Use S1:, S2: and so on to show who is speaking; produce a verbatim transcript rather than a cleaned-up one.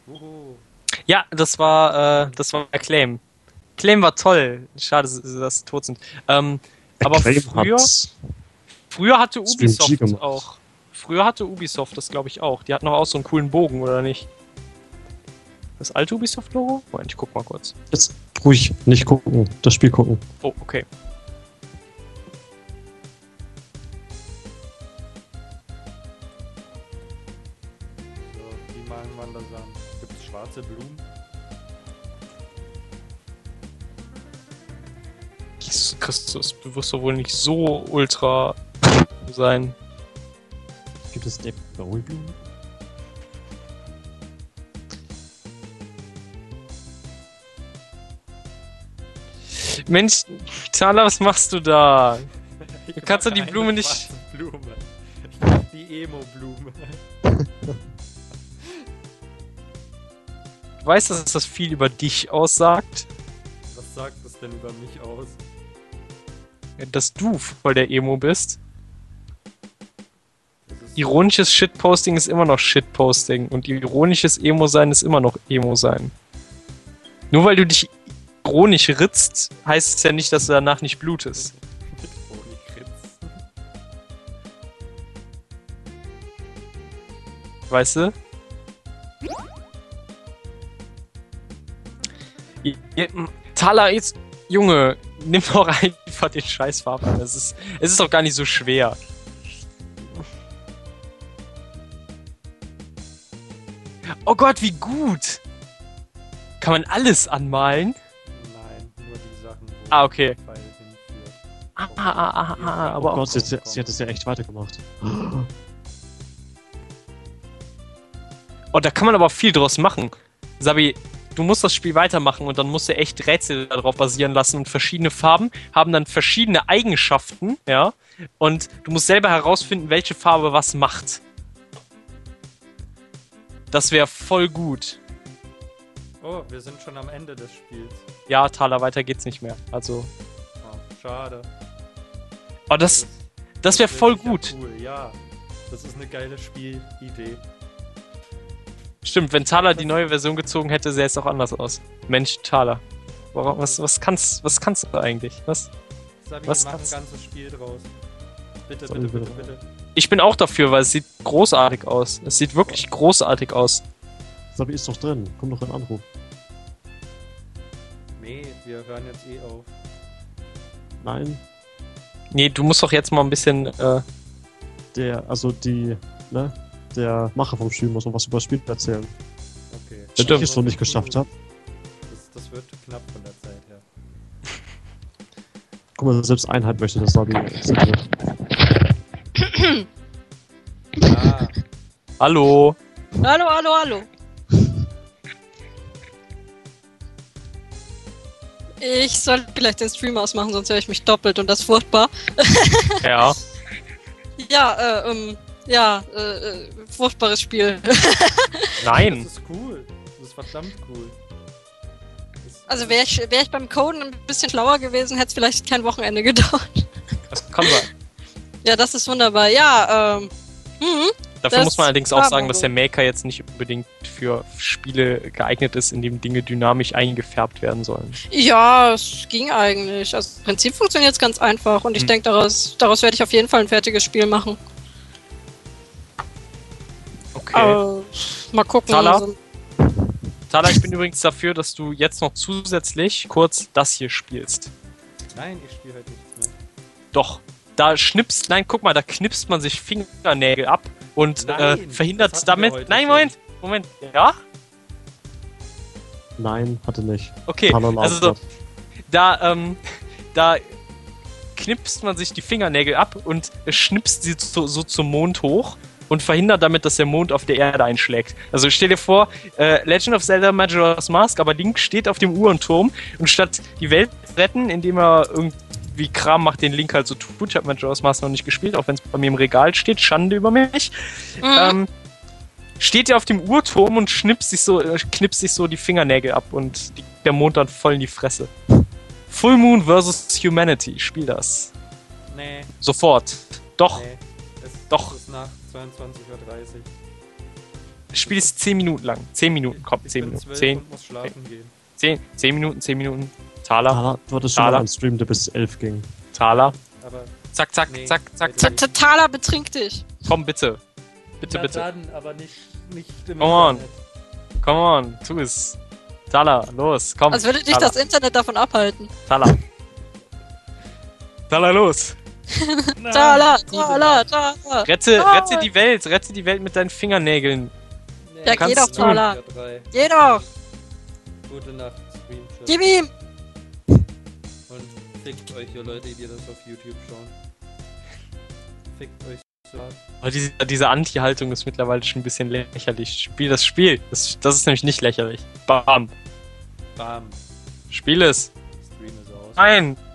S1: Uhu.
S2: Ja, das war, äh, das war Acclaim. Acclaim war toll. Schade, dass sie tot sind. Ähm, aber
S3: Acclaim
S2: früher,
S3: hat's
S2: früher hatte
S3: Stream G
S2: Ubisoft
S3: gemacht.
S2: auch. Früher hatte Ubisoft das, glaube ich, auch. Die hatten auch, auch so einen coolen Bogen, oder nicht? Das alte Ubisoft-Logo? Moment, ich guck mal kurz.
S3: Jetzt ruhig nicht gucken, das Spiel gucken.
S2: Oh, okay.
S1: So, wie malen Wandersamen? Gibt es schwarze Blumen?
S2: Jesus Christus, du wirst doch wohl nicht so ultra sein.
S3: Gibt es David Bowie-Blumen?
S2: Mensch, Thaler, was machst du da?
S1: Ich
S2: Du kannst doch
S1: mag
S2: die
S1: keine
S2: Blume nicht-
S1: schwarze Blume. Ich mag die Emo-Blume.
S2: Du weißt, dass das viel über dich aussagt?
S1: Was sagt das denn über mich aus?
S2: Dass du voll der Emo bist?
S1: Das ist
S2: Ironisches Shitposting ist immer noch Shitposting und ironisches Emo-Sein ist immer noch Emo-Sein. Nur weil du dich ironisch ritzt, heißt es ja nicht, dass du danach nicht blutest.
S1: mit Honigritz.
S2: Weißt du? I- I- Thaler, jetzt, Junge, nimm doch einfach den Scheißfarben an. Es ist, es ist doch gar nicht so schwer. Oh Gott, wie gut! Kann man alles anmalen?
S1: Nein, nur die Sachen, wo
S2: Ah, okay.
S1: der Pfeil hinführt.
S2: Ah, ah, ah, ah, ah,
S3: Oh
S2: aber
S3: Gott,
S2: auch.
S3: sie, sie, sie hat es ja echt weitergemacht.
S2: Oh, da kann man aber viel draus machen. Sabi, du musst das Spiel weitermachen und dann musst du echt Rätsel darauf basieren lassen und verschiedene Farben haben dann verschiedene Eigenschaften, ja, und du musst selber herausfinden, welche Farbe was macht. Das wäre voll gut.
S1: Oh, wir sind schon am Ende des Spiels.
S2: Ja, Thaler, weiter geht's nicht mehr. Also,
S1: Oh, schade.
S2: oh, das, das wäre voll
S1: sicher
S2: gut.
S1: Cool, ja. Das ist eine geile Spielidee.
S2: Stimmt, wenn Thaler die neue Version gezogen hätte, sähe es auch anders aus. Mensch, Thaler. Warum- Was, was, kannst, was kannst du eigentlich? Was?
S1: Sabi,
S2: Was
S1: mach ein
S2: kannst-
S1: ganzes Spiel draus. Bitte,
S3: Soll
S1: bitte,
S3: ich
S1: bitte,
S3: wieder-
S1: bitte.
S2: Ich bin auch dafür, weil es sieht großartig aus. Es sieht wirklich großartig aus.
S3: Sabi ist doch drin, komm doch in Anruf.
S1: Nee, wir hören jetzt eh auf.
S3: Nein,
S2: Nee, du musst doch jetzt mal ein bisschen. Äh,
S3: der, also die, ne, der Macher vom Spiel muss noch was über das Spiel erzählen.
S1: Okay.
S2: Stimmt.
S3: Wenn ich es noch nicht geschafft habe.
S1: Das, das wird knapp von der Zeit her.
S3: Guck mal, selbst Einheit möchte das Sabi erzählen.
S1: Ah,
S2: Hallo?
S4: Hallo, hallo, hallo. Ich soll vielleicht den Stream ausmachen, sonst höre ich mich doppelt und das ist furchtbar.
S2: Ja.
S4: Ja, äh, ähm, ja, äh, äh, furchtbares Spiel.
S2: Nein.
S1: das ist cool. Das ist verdammt cool. Das,
S4: Also wäre ich, wär ich beim Coden ein bisschen schlauer gewesen, hätte es vielleicht kein Wochenende gedauert.
S2: Das kann sein.
S4: Ja, das ist wunderbar. Ja, ähm, mhm.
S2: Dafür
S4: Das
S2: muss man allerdings auch
S4: war
S2: sagen,
S4: mal
S2: dass
S4: so.
S2: der Maker jetzt nicht unbedingt für Spiele geeignet ist, in dem Dinge dynamisch eingefärbt werden sollen.
S4: Ja, es ging eigentlich. Also im Prinzip funktioniert es ganz einfach und ich
S2: Hm.
S4: denke, daraus, daraus werde ich auf jeden Fall ein fertiges Spiel machen.
S2: Okay.
S4: Aber mal gucken.
S2: Thaler?
S4: Also,
S2: Thaler, ich bin übrigens dafür, dass du jetzt noch zusätzlich kurz das hier spielst.
S1: nein, ich spiele halt nichts mehr.
S2: Doch. Da schnipst, nein, guck mal, da knipst man sich Fingernägel ab und äh,
S1: Nein,
S2: verhindert
S1: das hatten wir
S2: damit.
S1: heute
S2: Nein,
S1: schon.
S2: Moment, Moment. Ja?
S3: Nein, hatte nicht.
S2: Okay,
S3: Kann man
S2: also so,
S3: Antwort.
S2: da, ähm, da knipst man sich die Fingernägel ab und schnipst sie so, so zum Mond hoch und verhindert damit, dass der Mond auf der Erde einschlägt. Also stell dir vor, äh, Legend of Zelda Majora's Mask, aber Link steht auf dem Uhrenturm und statt die Welt zu retten, indem er irgendwie Kram macht, den Link halt so tut, ich habe Majora's Mask noch nicht gespielt, auch wenn es bei mir im Regal steht, Schande über mich,
S4: mhm.
S2: ähm, steht er auf dem Uhrturm und schnipst sich so, äh, knipst sich so die Fingernägel ab und die, der Mond dann voll in die Fresse. Full Moon versus. Humanity, spiel das.
S1: Nee,
S2: Sofort. Doch.
S1: nee. Es,
S2: Doch.
S1: Es ist nach zweiundzwanzig Uhr dreißig.
S2: Das Spiel ist zehn Minuten lang. zehn Minuten, komm,
S1: Ich
S2: zehn
S1: bin
S2: Minuten.
S1: zwölf
S2: zehn,
S1: und muss schlafen gehen.
S2: zehn, zehn Minuten, zehn Minuten. Taler,
S3: Ah, du hattest schon
S2: Taler.
S3: mal einen Stream, der bis elf ging.
S2: Taler.
S1: Aber
S2: Zack, zack,
S1: Nee,
S2: zack, zack,
S1: leider
S2: zack.
S1: nicht.
S4: Totaler betrink dich.
S2: Komm, bitte. Bitte,
S1: Na
S2: bitte.
S1: dann, aber nicht, nicht im
S2: Come on.
S1: Internet.
S2: Come on, tu es. Taler, los, komm.
S4: Als würde dich
S2: Taler,
S4: das Internet davon abhalten.
S2: Taler. Taler, los.
S1: Nein,
S4: Tala,
S1: gute
S4: tala,
S1: Nacht.
S4: tala.
S2: Rette,
S4: Ah.
S2: rette die Welt. Rette die Welt mit deinen Fingernägeln.
S1: Nee,
S4: Ja,
S2: geh
S1: kannst
S2: doch,
S1: du.
S4: Tala.
S1: Ja, drei.
S4: Geh doch.
S1: Gute Nacht, Screenshot.
S4: Gib ihm.
S1: Und fickt euch, ihr Leute, die das auf YouTube schauen. Fickt euch so hart.
S2: Aber diese, diese Anti-Haltung ist mittlerweile schon ein bisschen lächerlich. Spiel das Spiel. Das, das ist nämlich nicht lächerlich. Bam.
S1: Bam.
S2: Spiel es.
S1: Stream ist aus.
S2: Nein.